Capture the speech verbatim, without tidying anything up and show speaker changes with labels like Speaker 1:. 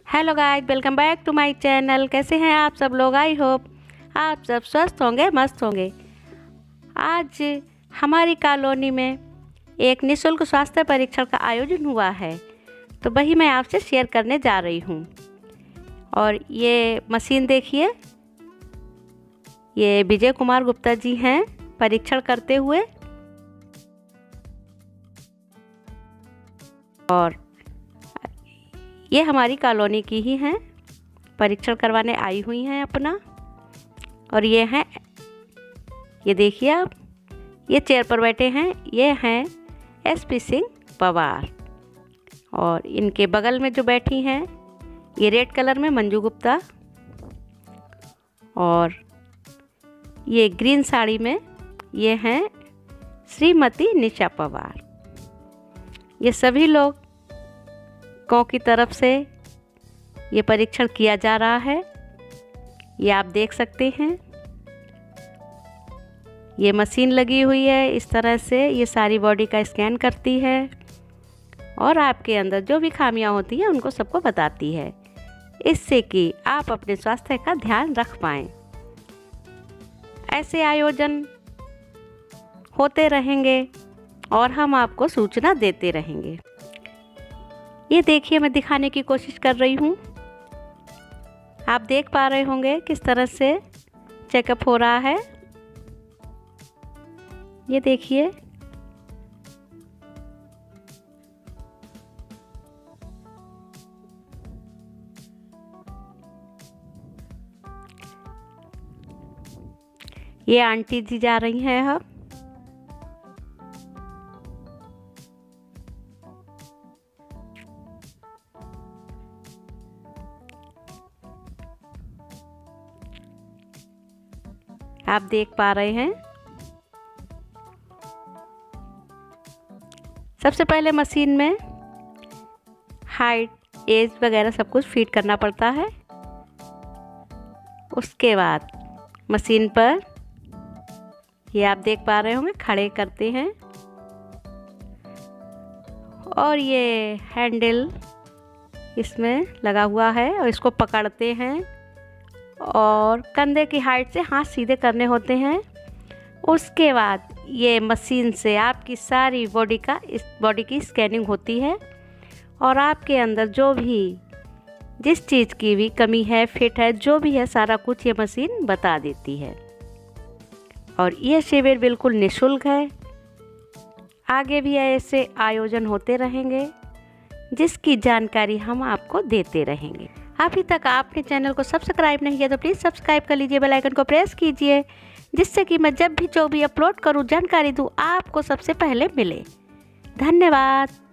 Speaker 1: Hello guys, welcome back to my channel. कैसे हैं आप सब लोग? आई होप आप सब स्वस्थ होंगे, मस्त होंगे। आज हमारी कॉलोनी में एक निःशुल्क स्वास्थ्य परीक्षण का आयोजन हुआ है, तो वही मैं आपसे शेयर करने जा रही हूँ। और ये मशीन देखिए, ये विजय कुमार गुप्ता जी हैं परीक्षण करते हुए। और ये हमारी कॉलोनी की ही हैं, परीक्षण करवाने आई हुई हैं अपना। और ये हैं, ये देखिए आप, ये चेयर पर बैठे हैं, ये हैं एसपी सिंह पवार। और इनके बगल में जो बैठी हैं, ये रेड कलर में मंजू गुप्ता। और ये ग्रीन साड़ी में ये हैं श्रीमती निशा पवार। ये सभी लोग गाँव की तरफ से ये परीक्षण किया जा रहा है, ये आप देख सकते हैं। ये मशीन लगी हुई है, इस तरह से ये सारी बॉडी का स्कैन करती है और आपके अंदर जो भी खामियां होती हैं उनको सबको बताती है, इससे कि आप अपने स्वास्थ्य का ध्यान रख पाएँ। ऐसे आयोजन होते रहेंगे और हम आपको सूचना देते रहेंगे। ये देखिए, मैं दिखाने की कोशिश कर रही हूँ, आप देख पा रहे होंगे किस तरह से चेकअप हो रहा है। ये देखिए, ये आंटी जी जा रही हैं अब। आप देख पा रहे हैं, सबसे पहले मशीन में हाइट, एज वगैरह सब कुछ फीड करना पड़ता है। उसके बाद मशीन पर ये आप देख पा रहे होंगे खड़े करते हैं और ये हैंडल इसमें लगा हुआ है और इसको पकड़ते हैं और कंधे की हाइट से हाथ सीधे करने होते हैं। उसके बाद ये मशीन से आपकी सारी बॉडी का इस बॉडी की स्कैनिंग होती है और आपके अंदर जो भी जिस चीज़ की भी कमी है, फिट है, जो भी है, सारा कुछ ये मशीन बता देती है। और ये शिविर बिल्कुल निःशुल्क है। आगे भी ऐसे आयोजन होते रहेंगे जिसकी जानकारी हम आपको देते रहेंगे। अभी तक आपने चैनल को सब्सक्राइब नहीं किया तो प्लीज़ सब्सक्राइब कर लीजिए, बेल आइकन को प्रेस कीजिए, जिससे कि मैं जब भी जो भी अपलोड करूं जानकारी दूं आपको सबसे पहले मिले। धन्यवाद।